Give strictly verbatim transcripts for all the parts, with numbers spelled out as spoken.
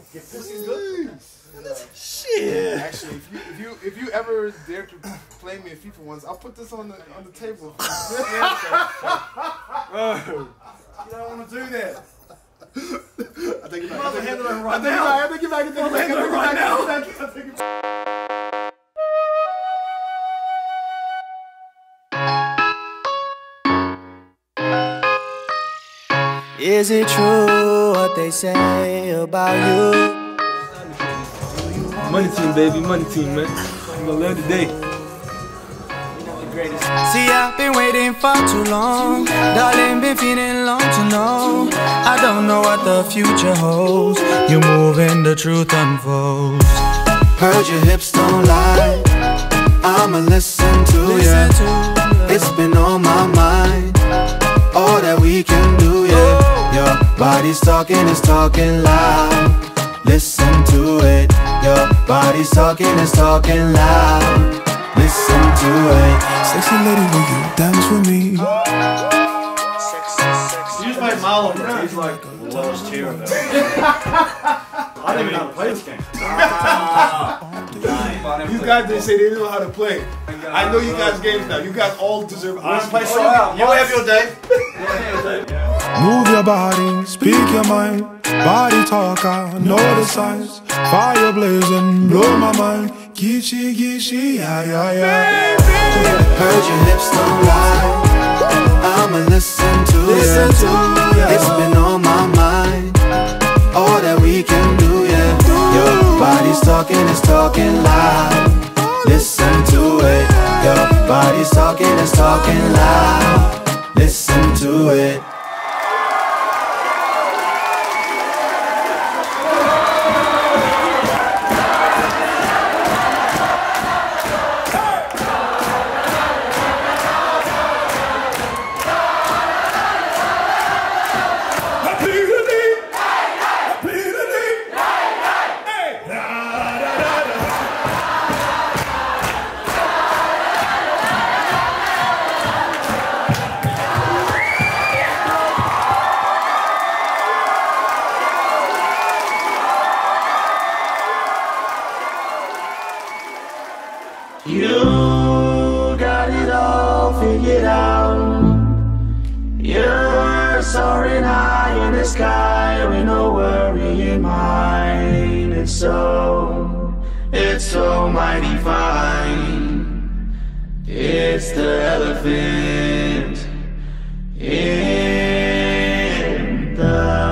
This is good. Shit. Actually, if you if you if you ever dare to play me in FIFA once, I'll put this on the on the table. You don't want to do that. I take it back. Mother I take it handle it back. right I now. take it back. I take it back. I take it back. I take it back. I take it back. Is it true what they say about you? Money team, baby, money team, man. I'm gonna love today. See, I've been waiting for too long. Darling, been feeling long to know. I don't know what the future holds. You're moving, the truth unfolds. Heard your hips don't lie. I'ma listen to ya. It's been on my mind. All that we can do, yeah. Your body's talking, it's talking loud. Listen to it. Your body's talking, it's talking loud. Listen to it. Sexy lady, will you dance with me? You just made Marlon look. He's like the lowest tier of it. I don't even know how to play this game. These guys didn't say they didn't know how to play. I know you guys' games now. You guys all deserve. I don't play so well. You have your day. Move your body, speak your mind. Body talk, I know the signs. Fire blazing, blow my mind. Geechi, geechi, yeah, yeah, yeah. Heard your hips don't lie. I'ma listen to listen it. To it's been on my mind. All that we can do, yeah. Your body's talking, it's talking loud. Listen to it. Your body's talking, it's talking loud. Listen to it. You got it all figured out. You're soaring high in the sky with no worry in mind. It's so, it's so mighty fine. It's the elephant in the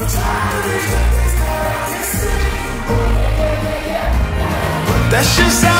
That's just